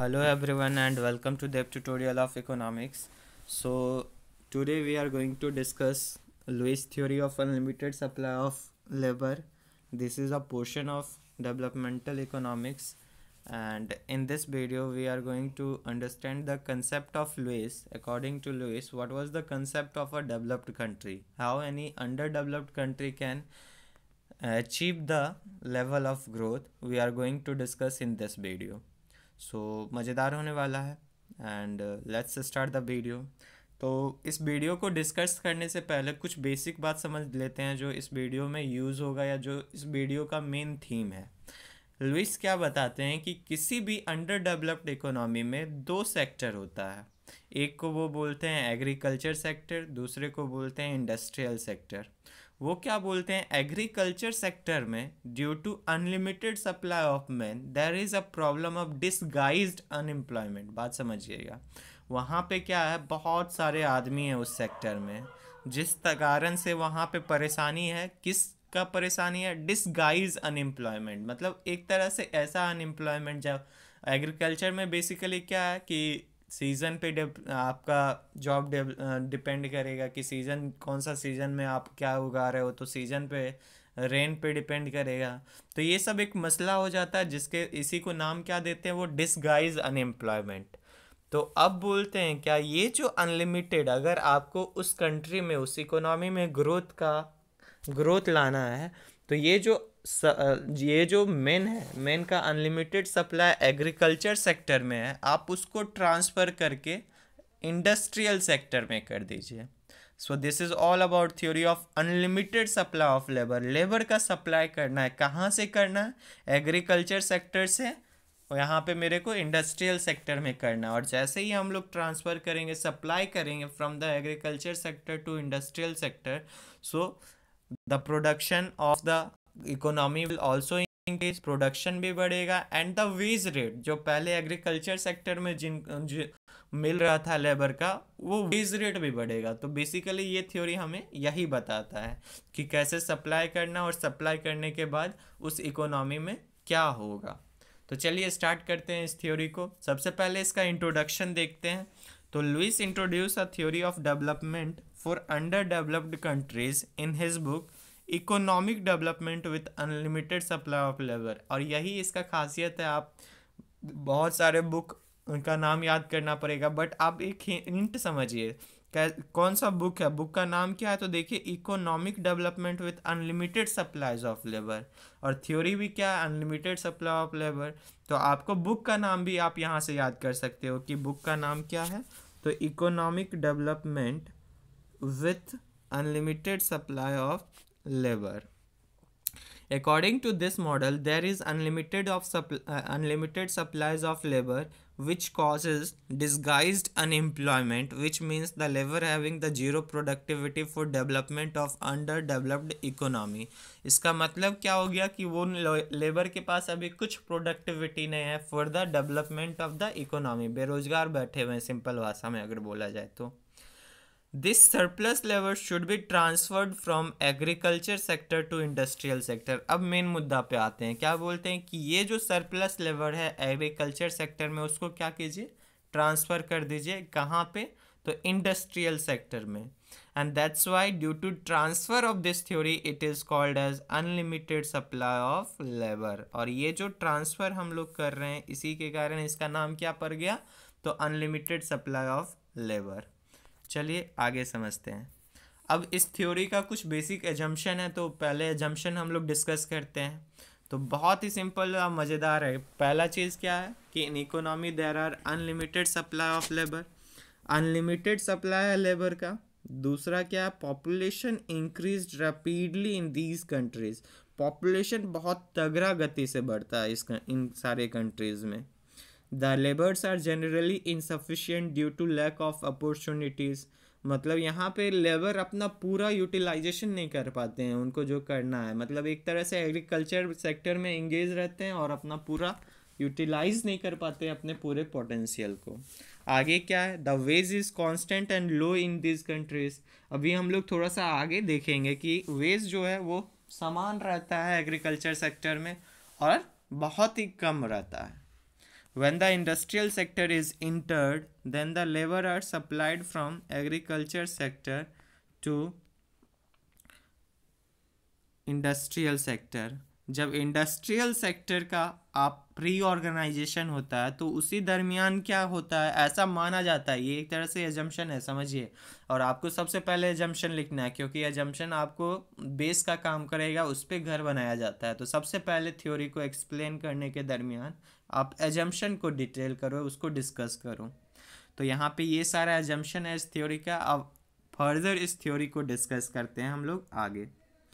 Hello everyone and welcome to the tutorial of economics. So today we are going to discuss Lewis theory of unlimited supply of labor. This is a portion of developmental economics, and in this video we are going to understand the concept of Lewis. According to Lewis, what was the concept of a developed country? How any underdeveloped country can achieve the level of growth we are going to discuss in this video. सो मज़ेदार होने वाला है and let's start the video. तो इस video को discuss करने से पहले कुछ बेसिक बात समझ लेते हैं जो इस वीडियो में यूज़ होगा या जो इस वीडियो का मेन थीम है। लुइस क्या बताते हैं कि किसी भी अंडर डेवलप्ड इकोनॉमी में दो सेक्टर होता है। एक को वो बोलते हैं एग्रीकल्चर सेक्टर, दूसरे को बोलते हैं इंडस्ट्रियल सेक्टर। वो क्या बोलते हैं, एग्रीकल्चर सेक्टर में due to unlimited supply of man there is a problem of disguised unemployment. बात समझिएगा, वहाँ पे क्या है, बहुत सारे आदमी हैं उस सेक्टर में, जिस कारण से वहाँ पे परेशानी है। किस का परेशानी है? डिसगाइज अनएम्प्लॉयमेंट, मतलब एक तरह से ऐसा अनएम्प्लॉयमेंट। जब एग्रीकल्चर में बेसिकली क्या है कि सीज़न पे आपका जॉब डिपेंड करेगा कि सीज़न कौन सा, सीज़न में आप क्या उगा रहे हो, तो सीज़न पे रेन पे डिपेंड करेगा। तो ये सब एक मसला हो जाता है जिसके इसी को नाम क्या देते हैं, वो डिसगाइज अनएम्प्लॉयमेंट। तो अब बोलते हैं क्या ये जो अनलिमिटेड, अगर आपको उस कंट्री में उस इकोनॉमी में ग्रोथ लाना है, तो ये जो मेन का अनलिमिटेड सप्लाई एग्रीकल्चर सेक्टर में है, आप उसको ट्रांसफ़र करके इंडस्ट्रियल सेक्टर में कर दीजिए। So this is all about theory of unlimited supply of labour का सप्लाई करना है, कहाँ से करना है? एग्रीकल्चर सेक्टर से, और यहाँ पे मेरे को इंडस्ट्रियल सेक्टर में करना है। और जैसे ही हम लोग ट्रांसफ़र करेंगे, सप्लाई करेंगे from the agriculture sector to industrial sector, so the production of the economy will also increase, production भी बढ़ेगा, एंड द वेज रेट जो पहले एग्रीकल्चर सेक्टर में जो मिल रहा था लेबर का, वो वेज रेट भी बढ़ेगा। तो बेसिकली ये थ्योरी हमें यही बताता है कि कैसे सप्लाई करना और सप्लाई करने के बाद उस इकोनॉमी में क्या होगा। तो चलिए स्टार्ट करते हैं इस थ्योरी को। सबसे पहले इसका इंट्रोडक्शन देखते हैं। तो Lewis introduce a theory of development for under developed countries in his book economic development with unlimited supply of labour. और यही इसका खासियत है, आप बहुत सारे बुक का नाम याद करना पड़ेगा, बट आप एक हिंट समझिए कौन सा बुक है, बुक का नाम क्या है। तो देखिए, economic development with unlimited supplies of labour, और थ्योरी भी क्या है, अनलिमिटेड सप्लाई ऑफ लेबर। तो आपको बुक का नाम भी आप यहाँ से याद कर सकते हो कि बुक का नाम क्या है। तो economic development with unlimited supply of labor. According to this model, there is unlimited supplies of labor, which causes disguised unemployment, which means the labor having the zero productivity for development of underdeveloped economy. इसका मतलब क्या हो गया कि वो labour के पास अभी कुछ प्रोडक्टिविटी नहीं है for the development of the economy, बेरोजगार बैठे हुए हैं, सिंपल भाषा में अगर बोला जाए तो। This surplus labor should be transferred from agriculture sector to industrial sector. अब मेन मुद्दा पे आते हैं, क्या बोलते हैं कि ये जो सरप्लस लेबर है एग्रीकल्चर सेक्टर में, उसको क्या कीजिए, ट्रांसफ़र कर दीजिए। कहाँ पे? तो इंडस्ट्रियल सेक्टर में। And that's why due to transfer of this theory it is called as unlimited supply of labour. और ये जो ट्रांसफ़र हम लोग कर रहे हैं, इसी के कारण इसका नाम क्या पड़ गया, तो अनलिमिटेड सप्लाई ऑफ लेबर। चलिए आगे समझते हैं। अब इस थ्योरी का कुछ बेसिक एजम्पशन है, तो पहले एजम्पशन हम लोग डिस्कस करते हैं। तो बहुत ही सिंपल और मज़ेदार है। पहला चीज़ क्या है कि in economy there are unlimited supply of labour, unlimited supply है लेबर का। दूसरा क्या है, population increase rapidly in these countries, population बहुत तगड़ा गति से बढ़ता है इन सारे कंट्रीज़ में। The laborers are generally insufficient due to lack of opportunities, मतलब यहाँ पे लेबर अपना पूरा यूटिलाइजेशन नहीं कर पाते हैं, उनको जो करना है, मतलब एक तरह से एग्रीकल्चर सेक्टर में इंगेज रहते हैं और अपना पूरा यूटिलाइज नहीं कर पाते अपने पूरे पोटेंशियल को। आगे क्या है, the wage is constant and low in this countries. अभी हम लोग थोड़ा सा आगे देखेंगे कि वेज जो है वो समान रहता है एग्रीकल्चर सेक्टर में और बहुत ही कम रहता है। When the industrial sector is entered, then the labor are supplied from agriculture sector to industrial sector. जब इंडस्ट्रियल सेक्टर का आप रीऑर्गेनाइजेशन होता है तो उसी दरमियान क्या होता है, ऐसा माना जाता है, ये एक तरह से एजम्पशन है, समझिए. और आपको सबसे पहले एजम्पशन लिखना है, क्योंकि एजम्पशन आपको बेस का काम करेगा, उस पर घर बनाया जाता है. तो सबसे पहले थ्योरी को एक्सप्लेन करने के दरमियान आप एजम्पशन को डिटेल करो, उसको डिस्कस करो. तो यहाँ पे ये सारा एजम्पशन है इस थ्योरी का. अब फर्दर इस थ्योरी को डिस्कस करते हैं हम लोग आगे.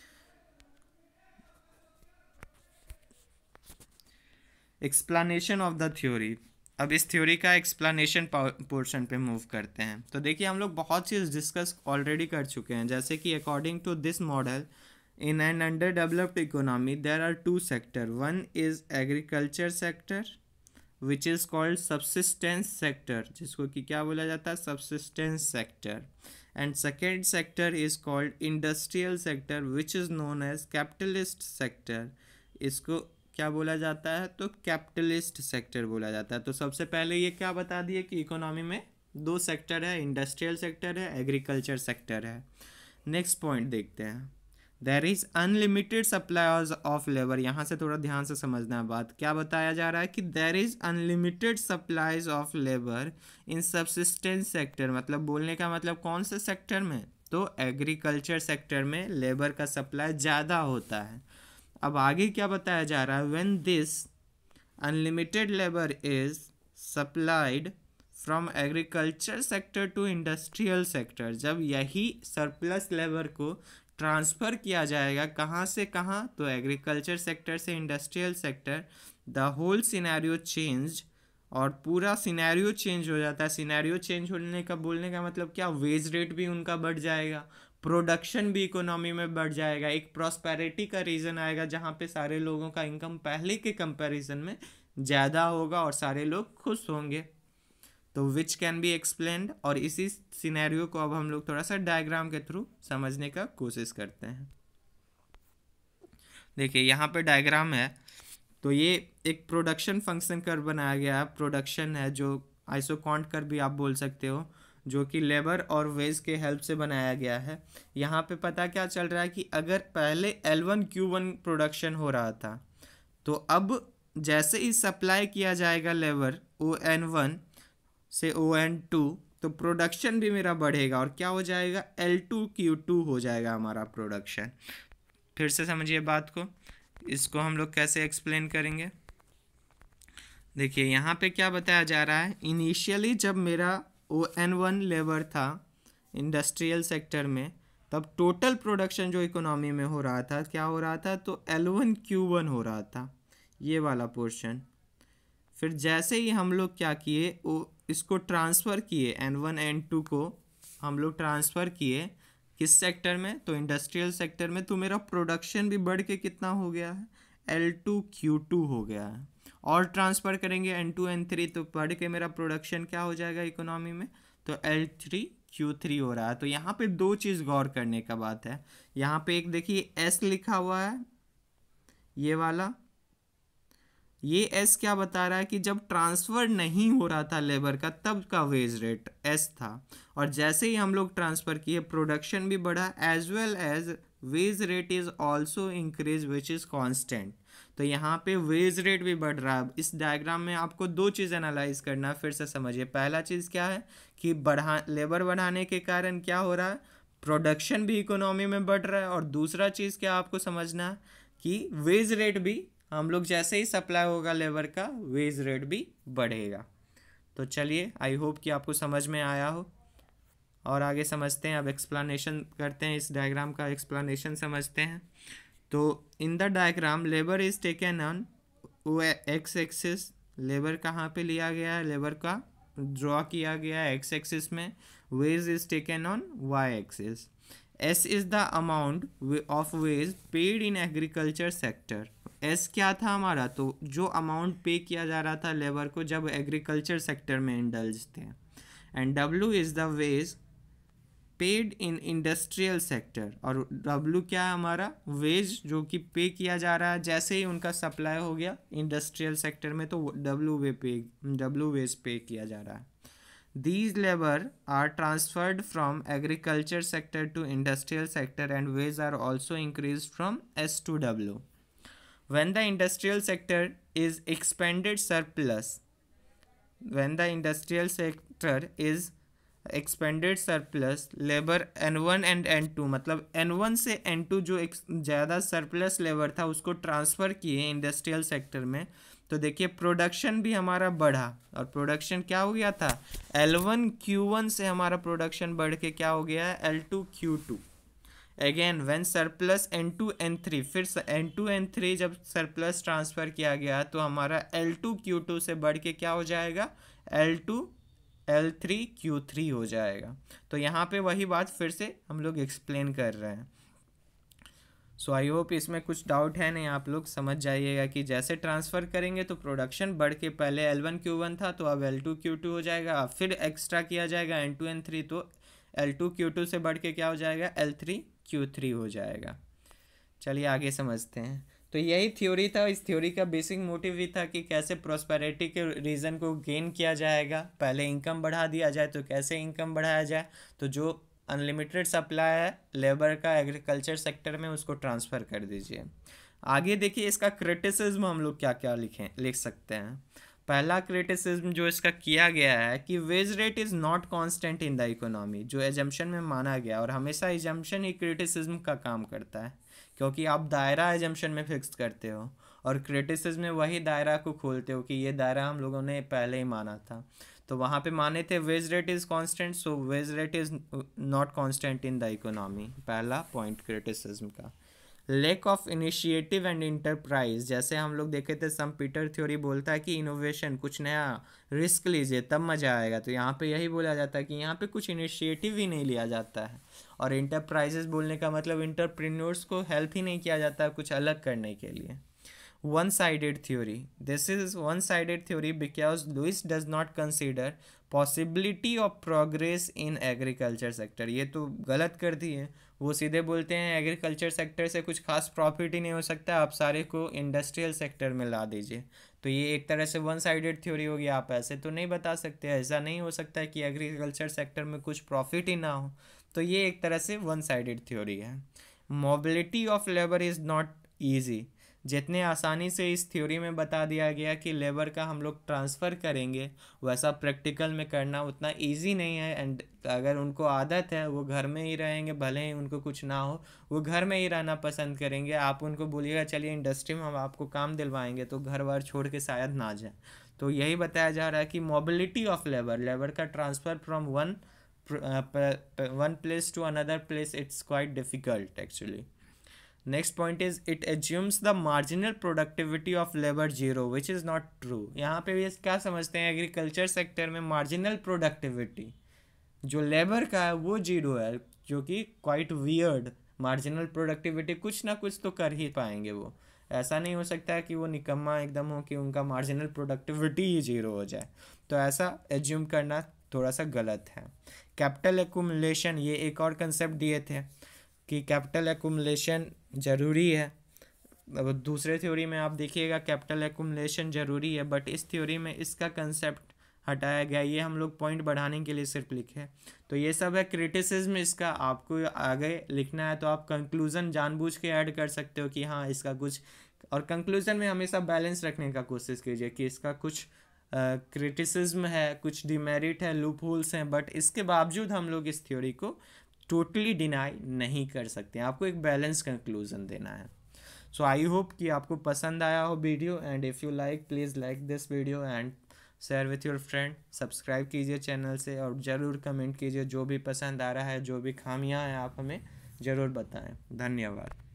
Explanation of the theory. अब इस थ्योरी का एक्सप्लेनेशन पोर्शन पे मूव करते हैं. तो देखिए हम लोग बहुत चीज़ डिस्कस ऑलरेडी कर चुके हैं, जैसे कि according to this model in an underdeveloped economy there are two sector. One is agriculture sector which is called subsistence sector, जिसको कि क्या बोला जाता है, subsistence sector. And second sector is called industrial sector which is known as capitalist sector. इसको क्या बोला जाता है, तो कैपिटलिस्ट सेक्टर बोला जाता है. तो सबसे पहले ये क्या बता दिए कि इकोनॉमी में दो सेक्टर है, इंडस्ट्रियल सेक्टर है, एग्रीकल्चर सेक्टर है. नेक्स्ट पॉइंट देखते हैं. There is unlimited supply of labour. यहाँ से थोड़ा ध्यान से समझना है बात. क्या बताया जा रहा है कि there is unlimited supplies of labour in subsistence sector. मतलब बोलने का मतलब कौन से सेक्टर में, तो एग्रीकल्चर सेक्टर में लेबर का सप्लाई ज़्यादा होता है. अब आगे क्या बताया जा रहा है, when this unlimited labour is supplied from agriculture sector to industrial sector. जब यही सरप्लस लेबर को ट्रांसफ़र किया जाएगा कहाँ से कहाँ, तो एग्रीकल्चर सेक्टर से industrial sector, the whole scenario change. और पूरा सिनेरियो चेंज हो जाता है. सिनेरियो चेंज होने का बोलने का मतलब क्या, वेज रेट भी उनका बढ़ जाएगा, प्रोडक्शन भी इकोनॉमी में बढ़ जाएगा, एक प्रॉस्पेरिटी का रीज़न आएगा जहाँ पे सारे लोगों का इनकम पहले के कंपैरिजन में ज़्यादा होगा और सारे लोग खुश होंगे. तो विच कैन बी एक्सप्लेन्ड. और इसी सिनेरियो को अब हम लोग थोड़ा सा डायग्राम के थ्रू समझने का कोशिश करते हैं. देखिए यहाँ पे डायग्राम है. तो ये एक प्रोडक्शन फंक्शन कर बनाया गया है. प्रोडक्शन है जो आइसोकॉन्ट कर भी आप बोल सकते हो, जो कि लेबर और वेज के हेल्प से बनाया गया है. यहाँ पे पता क्या चल रहा है कि अगर पहले L1 Q1 प्रोडक्शन हो रहा था, तो अब जैसे ही सप्लाई किया जाएगा लेबर ON1 से ON2, तो प्रोडक्शन भी मेरा बढ़ेगा और क्या हो जाएगा, L2 Q2 हो जाएगा हमारा प्रोडक्शन. फिर से समझिए बात को, इसको हम लोग कैसे एक्सप्लेन करेंगे. देखिए यहाँ पे क्या बताया जा रहा है, इनिशियली जब मेरा ON1 लेबर था इंडस्ट्रियल सेक्टर में, तब टोटल प्रोडक्शन जो इकोनॉमी में हो रहा था, क्या हो रहा था, तो L1 Q1 हो रहा था, ये वाला पोर्शन. फिर जैसे ही हम लोग क्या किए, इसको ट्रांसफ़र किए, N1 N2 को हम लोग ट्रांसफ़र किए किस सेक्टर में, तो इंडस्ट्रियल सेक्टर में. तो मेरा प्रोडक्शन भी बढ़ के कितना हो गया है, L2 Q2 हो गया है. और ट्रांसफ़र करेंगे N2 N3, तो बढ़ के मेरा प्रोडक्शन क्या हो जाएगा इकोनॉमी में, तो L3 Q3 हो रहा है. तो यहाँ पे दो चीज़ गौर करने का बात है. यहाँ पे एक देखिए S लिखा हुआ है, ये वाला, ये S क्या बता रहा है कि जब ट्रांसफ़र नहीं हो रहा था लेबर का, तब का वेज रेट S था. और जैसे ही हम लोग ट्रांसफ़र किए, प्रोडक्शन भी बढ़ा, as well as wage rate is also increase which is constant. तो यहाँ पे वेज रेट भी बढ़ रहा है. इस डायग्राम में आपको दो चीज़ एनालाइज करना है, फिर से समझिए. पहला चीज़ क्या है कि लेबर बढ़ाने के कारण क्या हो रहा है, प्रोडक्शन भी इकोनॉमी में बढ़ रहा है. और दूसरा चीज़ क्या आपको समझना है कि वेज रेट भी, हम लोग जैसे ही सप्लाई होगा लेबर का, वेज रेट भी बढ़ेगा. तो चलिए, आई होप कि आपको समझ में आया हो. और आगे समझते हैं, अब एक्सप्लेनेशन करते हैं, इस डायग्राम का एक्सप्लेनेशन समझते हैं. तो in the diagram labour is taken on X axis. Labour कहाँ पे लिया गया है, लेबर का ड्रॉ किया गया है एक्स एक्सिस में. Wage is taken on Y axis. S is the amount of wage paid in agriculture sector. S क्या था हमारा, तो जो अमाउंट पे किया जा रहा था लेबर को जब एग्रीकल्चर सेक्टर में इंडल्ज थे. And W is the wage paid in industrial sector, और W क्या है हमारा, वेज जो कि पे किया जा रहा है जैसे ही उनका सप्लाई हो गया इंडस्ट्रियल सेक्टर में, तो W वेज पे किया जा रहा है. These labor are transferred from agriculture sector to industrial sector and wage are also increased from S to W. When the industrial sector is expanded surplus, when the industrial sector is expanded surplus labour N1 and N2, मतलब N1 से N2 जो ज़्यादा surplus labour था उसको transfer किए industrial sector में, तो देखिए प्रोडक्शन भी हमारा बढ़ा. और प्रोडक्शन क्या हो गया था, L1 Q1 से हमारा प्रोडक्शन बढ़ के क्या हो गया है, L2 Q2. Again when surplus N2 N3, फिर N2 N3 जब सरप्लस ट्रांसफ़र किया गया तो हमारा L2 Q2 से बढ़ के क्या हो जाएगा, L2 L3 Q3 हो जाएगा. तो यहाँ पे वही बात फिर से हम लोग एक्सप्लेन कर रहे हैं. सो आई होप इसमें कुछ डाउट है नहीं, आप लोग समझ जाइएगा कि जैसे ट्रांसफ़र करेंगे तो प्रोडक्शन बढ़ के पहले L1 Q1 था तो अब L2 Q2 हो जाएगा, फिर एक्स्ट्रा किया जाएगा N2 N3 तो L2 Q2 से बढ़ के क्या हो जाएगा, L3 Q3 हो जाएगा. चलिए आगे समझते हैं. तो यही थ्योरी था. इस थ्योरी का बेसिक मोटिव भी था कि कैसे प्रॉस्पेरिटी के रीजन को गेन किया जाएगा, पहले इनकम बढ़ा दिया जाए. तो कैसे इनकम बढ़ाया जाए, तो जो अनलिमिटेड सप्लाई है लेबर का एग्रीकल्चर सेक्टर में उसको ट्रांसफ़र कर दीजिए. आगे देखिए इसका क्रिटिसिज्म हम लोग क्या क्या लिख सकते हैं. पहला क्रिटिसिज्म जो इसका किया गया है कि wage rate is not constant in the economy, जो एजम्पशन में माना गया, और हमेशा एजम्पशन ही क्रिटिसिज्म का काम करता है क्योंकि आप दायरा एजम्पशन में फिक्स करते हो और क्रिटिसिज्म में वही दायरा को खोलते हो कि ये दायरा हम लोगों ने पहले ही माना था. तो वहाँ पे माने थे wage rate is constant, so wage rate is not constant in the economy. पहला पॉइंट क्रिटिसिज्म का. Lack of initiative and enterprise, जैसे हम लोग देखे थे सम पीटर थ्योरी बोलता है कि इनोवेशन, कुछ नया रिस्क लीजिए तब मज़ा आएगा. तो यहाँ पे यही बोला जाता है कि यहाँ पे कुछ इनिशिएटिव ही नहीं लिया जाता है. और इंटरप्राइजेस बोलने का मतलब इंटरप्रेन्योर्स को हेल्प ही नहीं किया जाता कुछ अलग करने के लिए. One sided theory, this is one sided theory because Lewis doesn't consider possibility of progress in agriculture sector. ये तो गलत कर दी है. वो सीधे बोलते हैं एग्रीकल्चर सेक्टर से कुछ खास प्रॉफिट ही नहीं हो सकता, आप सारे को इंडस्ट्रियल सेक्टर में ला दीजिए. तो ये एक तरह से वन साइडेड थ्योरी होगी. आप ऐसे तो नहीं बता सकते, ऐसा नहीं हो सकता है कि एग्रीकल्चर सेक्टर में कुछ प्रॉफिट ही ना हो. तो ये एक तरह से वन साइडेड थ्योरी है. Mobility of labour is not easy, जितने आसानी से इस थ्योरी में बता दिया गया कि लेबर का हम लोग ट्रांसफ़र करेंगे वैसा प्रैक्टिकल में करना उतना इजी नहीं है. एंड अगर उनको आदत है वो घर में ही रहेंगे, भले ही उनको कुछ ना हो वो घर में ही रहना पसंद करेंगे. आप उनको बोलिएगा चलिए इंडस्ट्री में हम आपको काम दिलवाएंगे तो घर बार छोड़ के शायद ना जाए. तो यही बताया जा रहा है कि मोबिलिटी ऑफ लेबर का transfer from one place to another place, it's quite difficult actually. Next point is it assumes the marginal productivity of labor zero, which is not true. यहाँ पे भी क्या समझते हैं, एग्रीकल्चर सेक्टर में marginal productivity जो labour का है वो जीरो है, जो कि क्वाइट वियर्ड. मार्जिनल प्रोडक्टिविटी कुछ ना कुछ तो कर ही पाएंगे वो. ऐसा नहीं हो सकता है कि वो निकम्मा एकदम हो कि उनका मार्जिनल प्रोडक्टिविटी ही जीरो हो जाए. तो ऐसा एज्यूम करना थोड़ा सा गलत है. कैपिटल एक्यूमुलेशन, ये एक और कंसेप्ट दिए थे कि कैपिटल एक्यूमुलेशन ज़रूरी है. अब दूसरे थ्योरी में आप देखिएगा कैपिटल एक्यूमुलेशन ज़रूरी है, बट इस थ्योरी में इसका कंसेप्ट हटाया गया. ये हम लोग पॉइंट बढ़ाने के लिए सिर्फ लिखे. तो ये सब है क्रिटिसिज्म. इसका आपको आगे लिखना है तो आप कंक्लूज़न जानबूझ के ऐड कर सकते हो कि हाँ इसका कुछ, और कंक्लूज़न में हमेशा बैलेंस रखने का कोशिश कीजिए कि इसका कुछ क्रिटिसिज्म है, कुछ डिमेरिट है, लूप होल्स हैं, बट इसके बावजूद हम लोग इस थ्योरी को टोटली डिनाई नहीं कर सकते. आपको एक बैलेंस कंक्लूजन देना है. सो आई होप कि आपको पसंद आया हो video, and if you like please like this video and share with your friend. Subscribe कीजिए चैनल से और ज़रूर कमेंट कीजिए जो भी पसंद आ रहा है, जो भी खामियां हैं आप हमें ज़रूर बताएं. धन्यवाद.